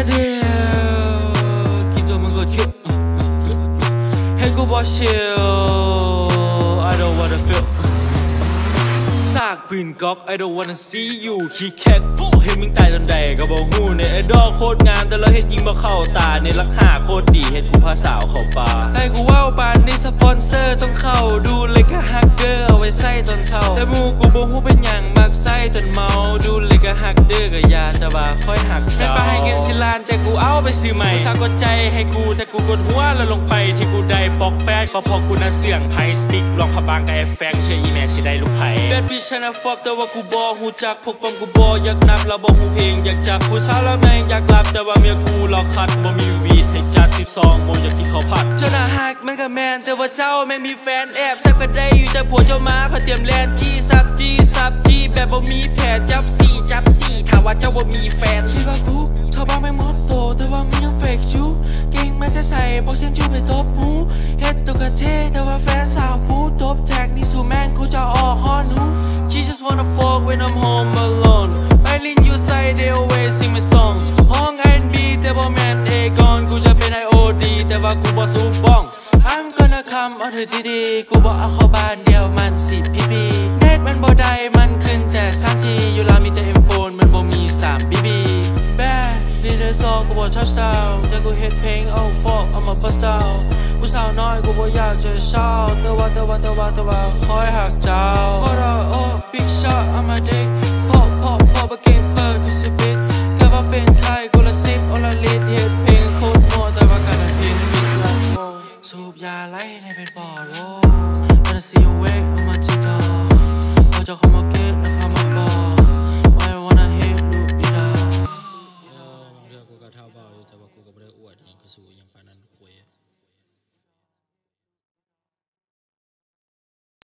เดียวคิดตัวมึงก็คิดให้กูบอกชิล I don't wanna feel ซากปืนก๊อก I don't wanna see you ขี้แคกเห็นมึงตายตอนใดก็บอกหูในไอดอลโคตรงามแต่เราเฮ็ดยิงบ่เข้าตาในรักหาโคตรดีเฮ็ดกูพาสาวเข้าป่าให้กูว้าวปานในสปอนเซอร์ต้องเข้าดูเลยก็ฮักเกอร์เอาไว้ใส่ตอนเช้าแต่มูกูบ่ฮู้เป็นหยังมักใส่จนเมาดูเลยก็ฮักเด้อก็ยาแต่ว่าค่อยหักเจ้าไปให้เงินสิล้านแต่กูเอาไปซื้อใหม่สร้างกดใจให้กูแต่กูกดหัวแล้วลงไปที่กูได้ปอกแปดก็พอกูน่ะเสียงไพ่สปีกลองขับบางกับไอ้แฟงเธออีแม่สิได้ลูกไผ่เบ็ดบิชนะฟอกแต่ว่ากูบ่ฮู้จักพวกปอมกูบ่อยากนับแล้วบ่ฮู้เพลงอยากจับผู้สาวแล้วแม่งอยากหลับแต่ว่าเมียกูรอคัดบ่มีวีดให้จัด12โมงอยากกินข้าวผัดเจ้าหน้าฮักมันก็แมนแต่ว่าเจ้าแม่งมีแฟนแอบแซ่บก็ได้อยู่แต่ผัวเจ้ามาเขาเตรียมแลนจี้ซับจี้แบบบ่มีแผนจับสี่ถ้าว่าเจ้าบ่มีแฟนคิดว่ากูชาวบ้านแม่งมดโตแต่ว่ามียังเฟกชูเก่งแม่จะใส่บอกเส้นชูไปตบหูเฮ็ดตัวกระเทแต่ว่าแฟนสาวปูตบแจกนี่สู่แม่งกูจะออกฮอนู She just wanna fuck when I'm home alone ไปลินอยู่ใส่เดียวเวซิงไม่ส่งห้อง R&B แต่บ่แมนเอกอนกูจะเป็น IOD แต่ว่ากูบ่สูบบ้อง I'm gonna come on เธอดีๆกูบ่เอาเข้าบ้านเดียวมัน10 PB เน็ตมันบ่ได้มันขึ้นแต่ 3G อยู่ลามีแต่ M-Phone มันบ่มี3 BB แบดนี่เธอซอกูบ่ชอบสไตล์แต่กูเฮ็ดเพลงเอาฟอกเอามาบัสดาวกูสาวน้อยกูบ่อยากจะเศร้าแต่ว่าคอยหักเจ้าก็รอโอ้บิ๊กช็อตเอามาเด็กพอบ่เก็บเปิดกูสิบิดแค่ว่าเป็นใครกูละ10เอาละลิตรเฮ็ดเพลงโคตรโง่แต่ว่าการเพลงมิดละโง่สูบยาไล่ในเป็นบ่อโลมันเสียเวกเอามาที่ดอ